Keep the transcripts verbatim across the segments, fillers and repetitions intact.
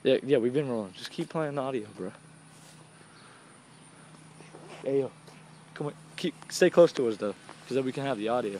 Yeah, yeah, we've been rolling. Just keep playing the audio, bro. Hey, yo. Come on. Keep, stay close to us, though, because then we can have the audio.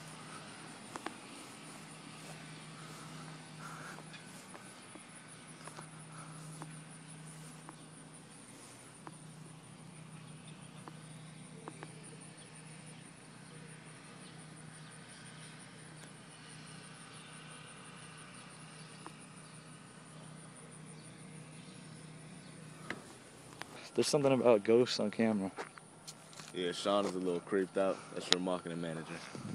There's something about ghosts on camera. Yeah, Sean is a little creeped out. That's your marketing manager.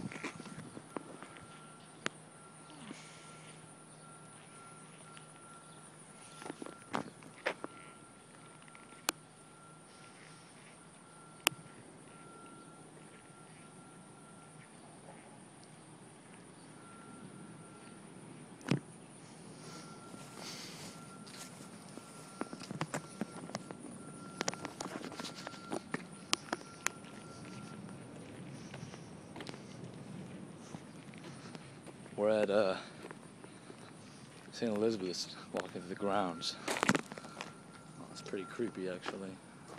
We're at uh, Saint Elizabeth's, walking through the grounds. Oh, it's pretty creepy, actually.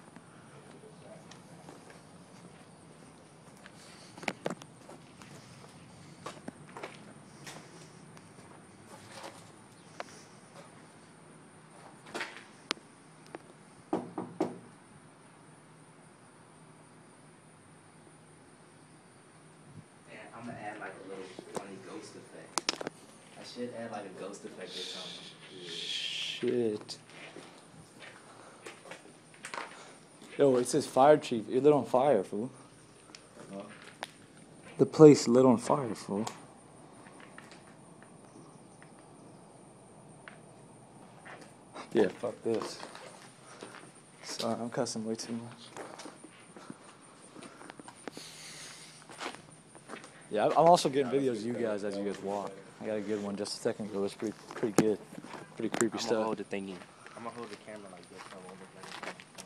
I'm gonna add like a little funny ghost effect. I should add like a ghost effect or something. Yeah. Shit. Yo, it says fire chief. You're lit on fire, fool. Huh? The place lit on fire, fool. Yeah, fuck this. Sorry, I'm cussing way too much. Yeah, I'm also getting videos of you guys as you guys walk. I got a good one just a second ago. It's pretty, pretty good. Pretty creepy I'm stuff. gonna hold the thingy. I'm gonna hold the camera like this. So it won't look like it's on the phone.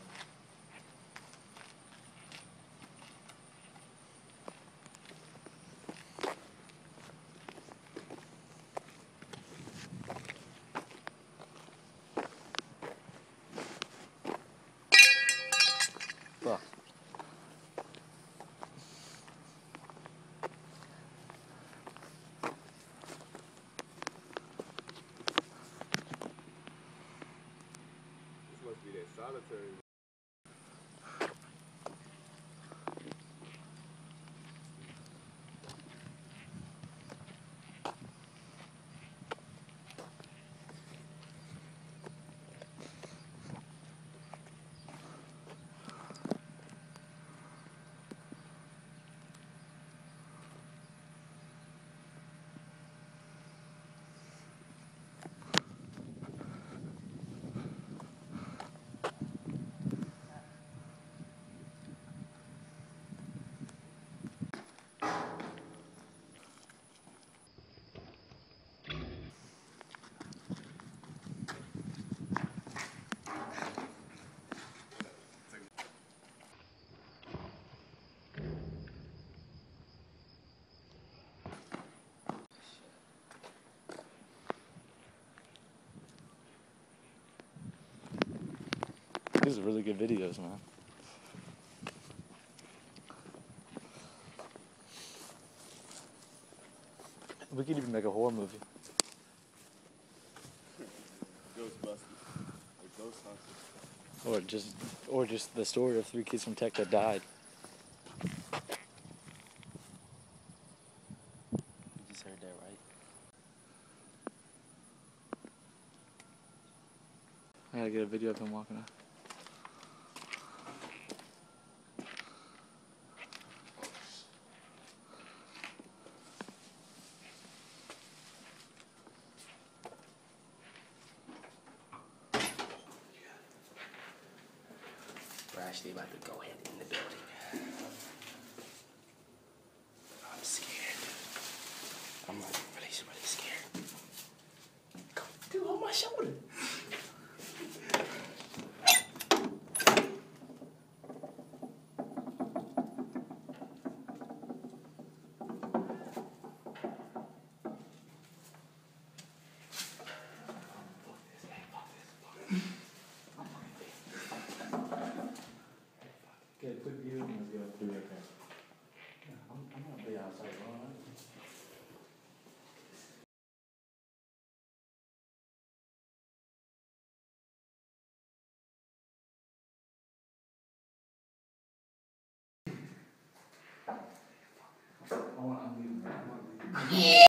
Fuck. This must be that solitary. These are really good videos, man. We could even make a horror movie. Ghostbusters. Or Ghost Hunters. Or just, or just the story of three kids from Tech that died. You just heard that, right? I gotta get a video of him walking out. We're actually about to go ahead in the building. I'm scared. I'm like really, really scared. Come, dude, hold my shoulder. Fuck this, fuck this. want to unmute. I want to leave.